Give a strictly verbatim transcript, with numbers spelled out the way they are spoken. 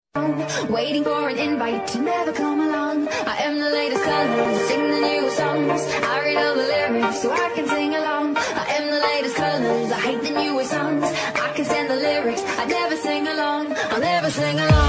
Waiting for an invite to never come along. I am the latest colors, sing the newest songs. I read all the lyrics so I can sing along. I am the latest colors, I hate the newest songs. I can stand the lyrics, I never sing along. I'll never sing along.